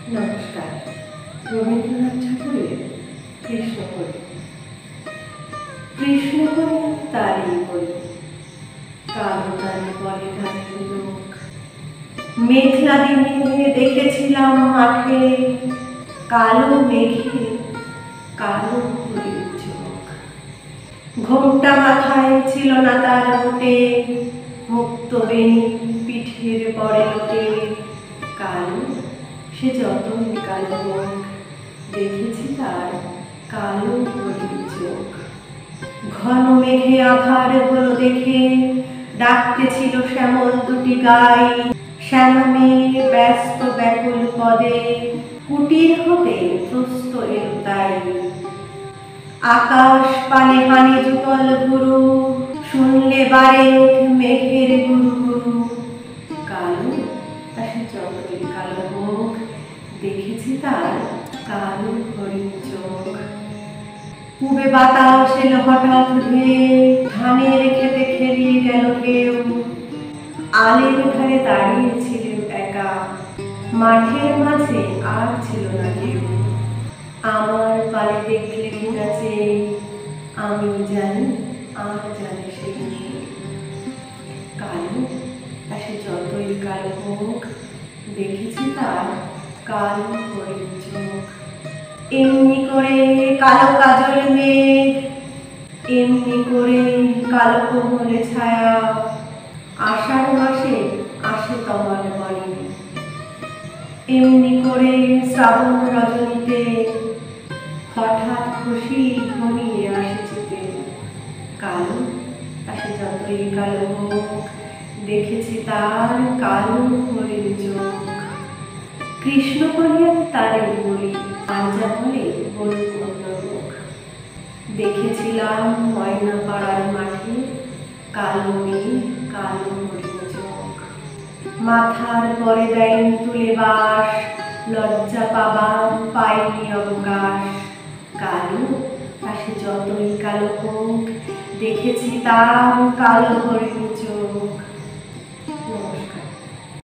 নমস্কার। রবীন্দ্রনাথ ঠাকুরের কৃষ্ণকলি। কৃষ্ণকলি তারই বলি, কালো তারে বলে গানের লোক। মেঘলা দিনে দেখেছিলাম মাঠে, কালো মেঘে কালো হরিণ চোখ। ঘোমটা মাথায় ছিল না তার মোটে, মুক্ত বেণী পিঠের পরে লোটে। কালো সে যতই কালো হোক, দেখেছি তার কালো হরিণ চোখ। ঘন মেঘে আধার হলো দেখে, ডাকতেছিল শ্যামল দুটি গাই। শ্যামা মেয়ে ব্যস্ত ব্যাকুল পদে, কুটির হতে ত্রস্ত এলো তাই। আকাশ পানে হানি যুগল গুরু, শুনলে বারে মেঘের গুরু গুরু। কালো সে যতই কালো হোক, দেখেছি তার কালো হরিণ চোখ। পূবে বাতাস এলো হঠাৎ ধুয়ে, ধানের খেতে খেলিয়ে গেল কেউ। আলের ধারে দাঁড়িয়েছিলেন একা, মাঠের মাঝে আর ছিল না কেউ। আমার পানে দেখলে কিনা চেয়ে, আমি জানি আর জানে সে নেই। কালো সে যতই কালো হোক, দেখেছি তার কালো হরিণ চোখ। এমনি করে কালো কাজল মেঘ, এমনি করে কালো কোমলে ছায়া। আষাঢ় মাসে আসে তমাল বনে, এমনি করে শ্রাবণ রজনীতে হঠাৎ খুশি ঘনিয়ে আসে চিতে। কালো সে যতই কালো হোক, দেখেছি তার কালো হরিণ চোখ। কৃষ্ণকলি তারে বলি, আর যা বলে বলুক অন্য লোক। দেখেছিলাম ময়না পাড়ার মাঠে, কালো মেয়ে কালো হরিণ চোখ। মাথার পরে দেয়নি তুলে বাস, লজ্জা পাবার পাইনি অবকাশ। কালো সে যতই কালো হোক, দেখেছি তার কালো হরিণ